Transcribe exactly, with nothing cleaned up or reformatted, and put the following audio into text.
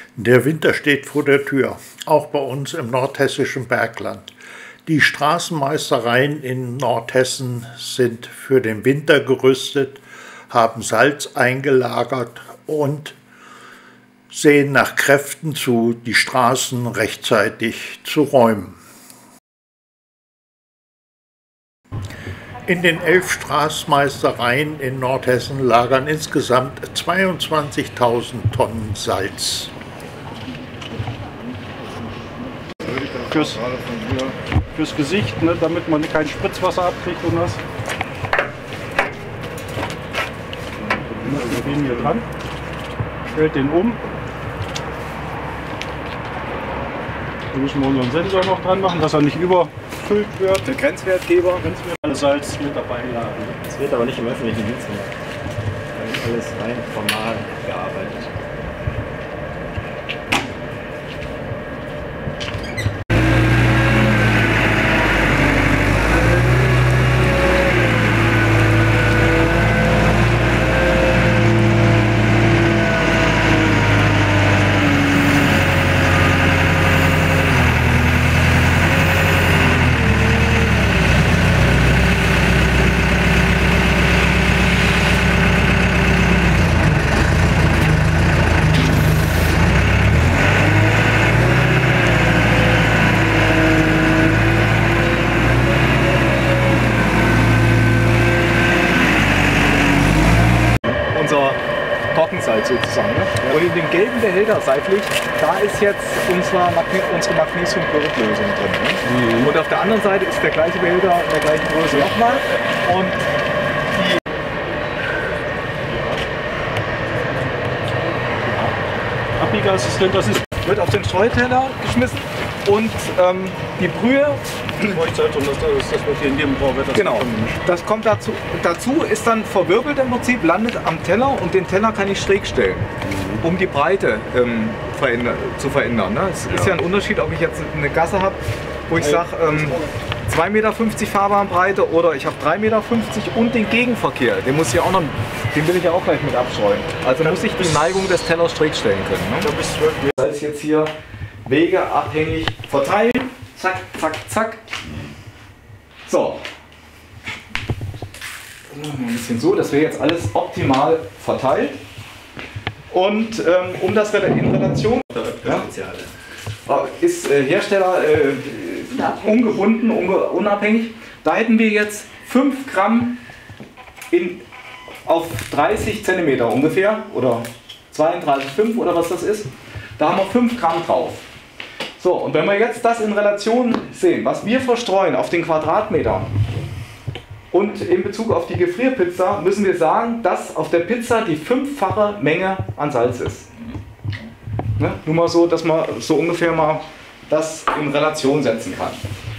Der Winter steht vor der Tür, auch bei uns im nordhessischen Bergland. Die Straßenmeistereien in Nordhessen sind für den Winter gerüstet, haben Salz eingelagert und sehen nach Kräften zu, die Straßen rechtzeitig zu räumen. In den elf Straßenmeistereien in Nordhessen lagern insgesamt zweiundzwanzigtausend Tonnen Salz. Fürs, fürs Gesicht, ne, damit man kein Spritzwasser abkriegt und das. Wir gehen hier dran, stellt den um. Da müssen wir unseren Sensor noch dran machen, dass er nicht überfüllt wird. Der Grenzwertgeber. Grenzwert, alles Salz mit dabei laden. Das wird aber nicht im öffentlichen Dienst gemacht. Da ist alles rein formal gearbeitet. Trockensalz sozusagen. Ne? Ja. Und in dem gelben Behälter seitlich, da ist jetzt unsere, Magne unsere Magnesiumchlorid-Lösung drin. Ne? Mhm. Und auf der anderen Seite ist der gleiche Behälter in der gleichen Größe nochmal. Und die Abbiegeassistent, das ist wird auf den Streuteller geschmissen und ähm, die Brühe. Leuchtzeitung, das, das, das wird hier in jedem Brauch wird das genau. Das kommt dazu. Dazu ist dann verwirbelt im Prinzip, landet am Teller und den Teller kann ich schräg stellen, mhm. um die Breite ähm, veränder zu verändern. Ne? Es ja. ist ja ein Unterschied, ob ich jetzt eine Gasse habe, wo ich sage ähm, zwei Meter fünfzig Fahrbahnbreite oder ich habe drei Meter fünfzig und den Gegenverkehr. Den muss ich auch noch, den will ich ja auch gleich mit abstreuen. Also muss ich die Neigung des Tellers schräg stellen können. Ne? Das heißt jetzt hier Wege abhängig verteilen. Zack, zack, zack. So. Ein bisschen so, das wäre jetzt alles optimal verteilt. Und ähm, um das in Relation ja, ist äh, Hersteller äh, ungebunden, unge unabhängig. Da hätten wir jetzt fünf Gramm in, auf dreißig Zentimeter ungefähr oder zweiunddreißig Komma fünf oder was das ist. Da haben wir fünf Gramm drauf. So, und wenn wir jetzt das in Relation sehen, was wir verstreuen auf den Quadratmeter und in Bezug auf die Gefrierpizza, müssen wir sagen, dass auf der Pizza die fünffache Menge an Salz ist. Ne? Nur mal so, dass man so ungefähr mal das in Relation setzen kann.